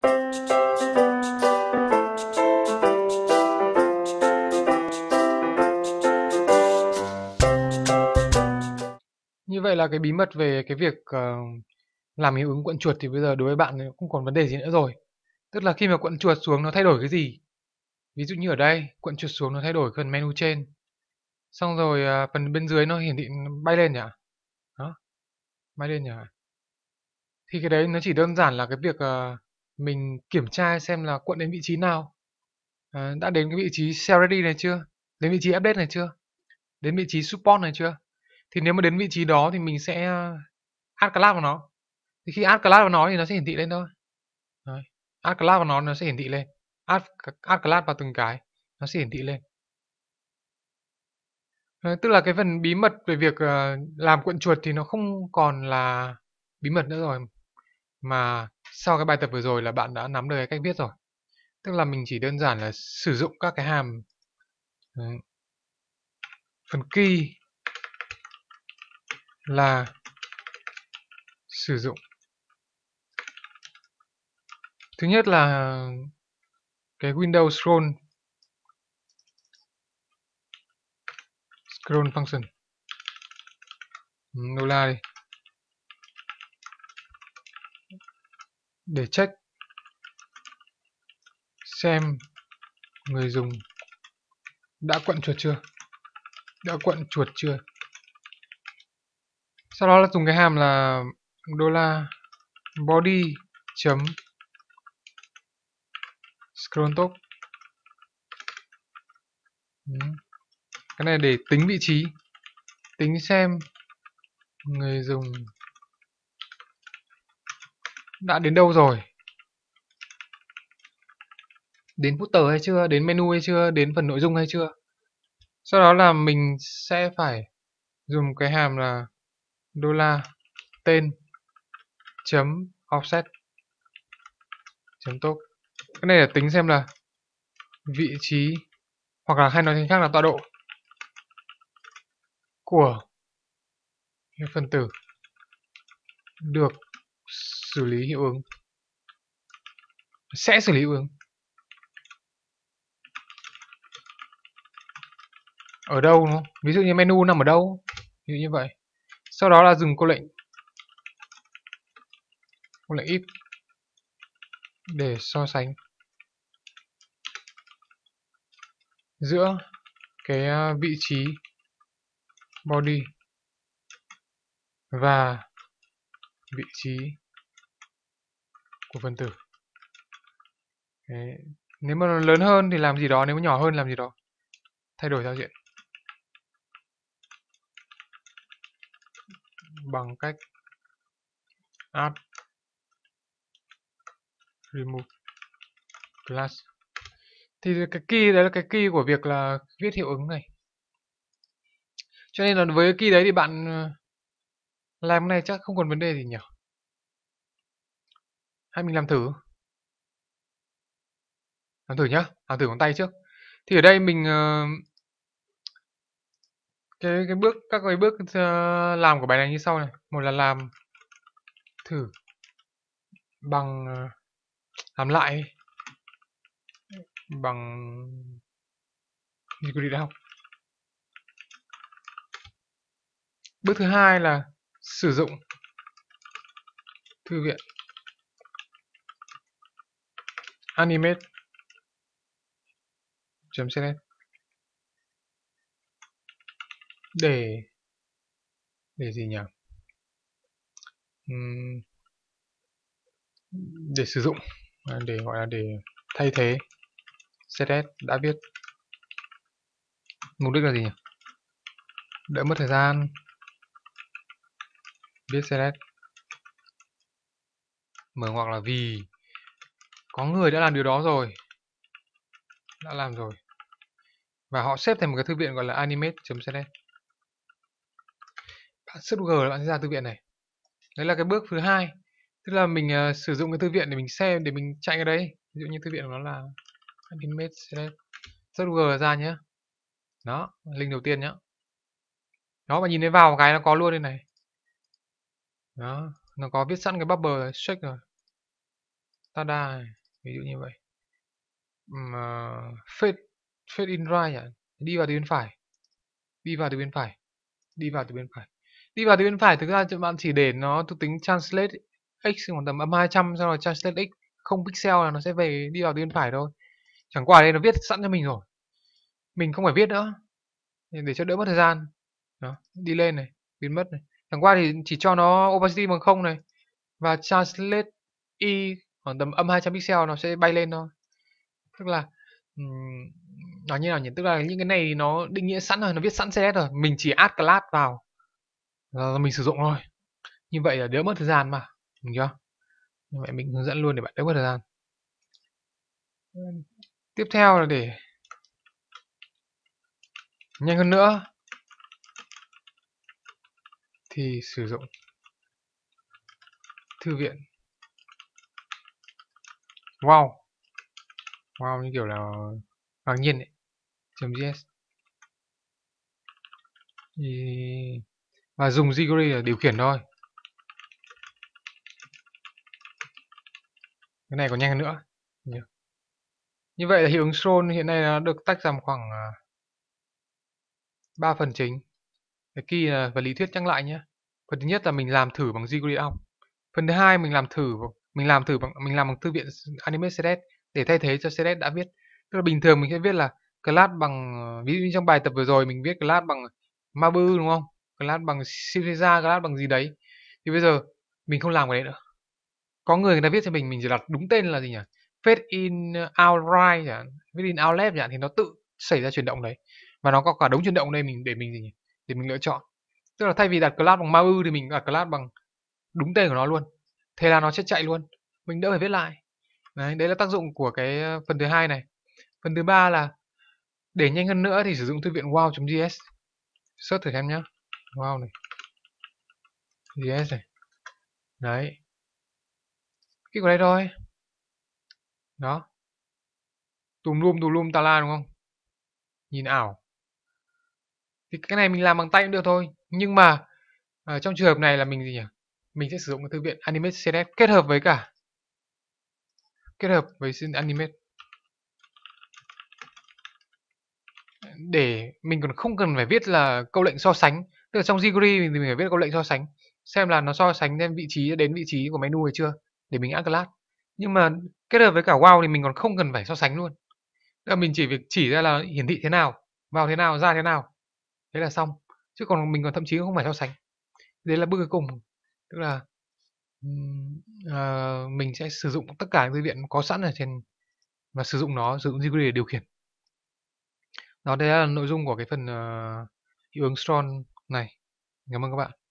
Như vậy là cái bí mật về cái việc làm hiệu ứng cuộn chuột thì bây giờ đối với bạn thì không còn vấn đề gì nữa rồi. Tức là khi mà cuộn chuột xuống nó thay đổi cái gì? Ví dụ như ở đây, cuộn chuột xuống nó thay đổi phần menu trên. Xong rồi phần bên dưới nó hiển thị bay lên nhỉ? Đó, bay lên nhỉ? Thì cái đấy nó chỉ đơn giản là cái việc mình kiểm tra xem là cuộn đến vị trí nào. Đã đến cái vị trí Sell Ready này chưa? Đến vị trí Update này chưa? Đến vị trí Support này chưa? Thì nếu mà đến vị trí đó thì mình sẽ add class vào nó. Thì khi add class vào nó thì nó sẽ hiển thị lên thôi. Đấy. Add class vào nó sẽ hiển thị lên. Add class vào từng cái nó sẽ hiển thị lên. Tức là cái phần bí mật về việc làm cuộn chuột thì nó không còn là bí mật nữa rồi, mà sau cái bài tập vừa rồi là bạn đã nắm được cái cách viết rồi. Tức là mình chỉ đơn giản là sử dụng các cái hàm phần key là sử dụng. Thứ nhất là cái Windows scroll function. Đô la đi. Để check xem người dùng đã cuộn chuột chưa. Đã cuộn chuột chưa. Sau đó là dùng cái hàm là đô la body chấm scroll top. Cái này để tính vị trí, tính xem người dùng đã đến đâu rồi, đến footer hay chưa, đến menu hay chưa, đến phần nội dung hay chưa. Sau đó là mình sẽ phải dùng cái hàm là đô la tên chấm offset chấm top. Cái này là tính xem là vị trí, hoặc là hay nói cách khác là tọa độ của cái phần tử được xử lý hiệu ứng, sẽ xử lý hiệu ứng ở đâu, đúng không? Ví dụ như menu nằm ở đâu, ví dụ như vậy. Sau đó là dùng câu lệnh if để so sánh giữa cái vị trí body và vị trí của phần tử. Đấy. Nếu mà nó lớn hơn thì làm gì đó, nếu mà nhỏ hơn làm gì đó, thay đổi giao diện bằng cách add remove class. Thì cái key đấy là cái key của việc là viết hiệu ứng này. Cho nên là với cái key đấy thì bạn làm cái này chắc không còn vấn đề gì nhỉ. Hay mình làm thử. Làm thử nhá, làm thử bằng tay trước. Thì ở đây mình các cái bước làm của bài này như sau này. Một là làm thử bằng làm lại bằng degree đâu. Bước thứ hai là sử dụng thư viện animate.css để gì nhỉ? Để sử dụng, để gọi là để thay thế CSS đã viết. Mục đích là gì nhỉ? Đỡ mất thời gian viết CSS. Mở ngoặc là vì có người đã làm điều đó rồi, đã làm rồi, và họ xếp thành một cái thư viện gọi là animate.css. Bạn search Google bạn sẽ ra thư viện này. Đấy là cái bước thứ hai. Tức là mình sử dụng cái thư viện để mình xem, để mình chạy cái đấy. Ví dụ như thư viện của nó là animate.css. Search Google ra nhé. Đó, link đầu tiên nhé. Đó, bạn nhìn thấy vào cái nó có luôn đây này. Đó, nó có viết sẵn cái bubble check rồi. tada này, ví dụ như vậy. Fade fade in right à? Đi vào từ bên phải, đi vào từ bên phải, đi vào từ bên phải, đi vào từ bên phải. Thực ra bạn chỉ để nó thuộc tính translate x khoảng tầm -200, sau rồi translate x không pixel là nó sẽ về đi vào từ bên phải thôi. Chẳng qua đây nó viết sẵn cho mình rồi, mình không phải viết nữa để cho đỡ mất thời gian. Đó, đi lên này, biến mất này. Chẳng qua thì chỉ cho nó opacity bằng 0 này và translate y khoảng tầm -200 pixel nó sẽ bay lên thôi. Tức là nói như nào nhỉ? Tức là những cái này nó định nghĩa sẵn rồi, nó viết sẵn CSS rồi, mình chỉ add class vào rồi mình sử dụng thôi. Như vậy là đỡ mất thời gian mà, đúng chưa? Như vậy mình hướng dẫn luôn để bạn đỡ mất thời gian. Tiếp theo là để nhanh hơn nữa thì sử dụng thư viện. Wow, wow, như kiểu là ngạc nhiên đấy. .js và dùng jQuery là điều khiển thôi. Cái này còn nhanh hơn nữa. Như vậy là hiệu ứng scroll hiện nay nó được tách làm khoảng 3 phần chính. Cái key là vật lý thuyết nhắc lại nhé. Phần thứ nhất là mình làm thử bằng jQuery Off. Phần thứ hai mình làm bằng thư viện Animate CSS để thay thế cho CSS đã viết. Tức là bình thường mình sẽ viết là class bằng, ví dụ như trong bài tập vừa rồi mình viết class bằng Mabu đúng không? Class bằng Syriza, class bằng gì đấy. Thì bây giờ mình không làm cái đấy nữa. Có người ta viết cho mình chỉ đặt đúng tên là gì nhỉ? Fade in out right chẳng, fade in out left chẳng, thì nó tự xảy ra chuyển động đấy. Và nó có cả đống chuyển động đây để mình gì nhỉ? Để mình lựa chọn. Tức là thay vì đặt class bằng Mabu thì mình đặt class bằng đúng tên của nó luôn. Thế là nó sẽ chạy luôn. Mình đỡ phải viết lại. Đấy là tác dụng của cái phần thứ hai này. Phần thứ ba là để nhanh hơn nữa thì sử dụng thư viện wow.js. Search thử xem nhá. Wow này. JS này. Đấy. Kích vào đây thôi. Đó. Tùm lum tà la đúng không? Nhìn ảo. Thì cái này mình làm bằng tay cũng được thôi. Nhưng mà trong trường hợp này là mình gì nhỉ? Mình sẽ sử dụng cái thư viện Animate CSS kết hợp với Animate. Để mình còn không cần phải viết là câu lệnh so sánh. Tức là trong jQuery mình phải viết câu lệnh so sánh. Xem là nó so sánh đến vị trí của menu hay chưa. Để mình add class. Nhưng mà kết hợp với cả wow thì mình còn không cần phải so sánh luôn. Tức là mình chỉ việc chỉ ra là hiển thị thế nào, vào thế nào, ra thế nào. Thế là xong. Chứ còn mình còn thậm chí không phải so sánh. Đấy là bước cuối cùng. Tức là mình sẽ sử dụng tất cả những thư viện có sẵn ở trên và sử dụng jQuery để điều khiển. Đó, đây là nội dung của cái phần hiệu ứng scroll này. Cảm ơn các bạn.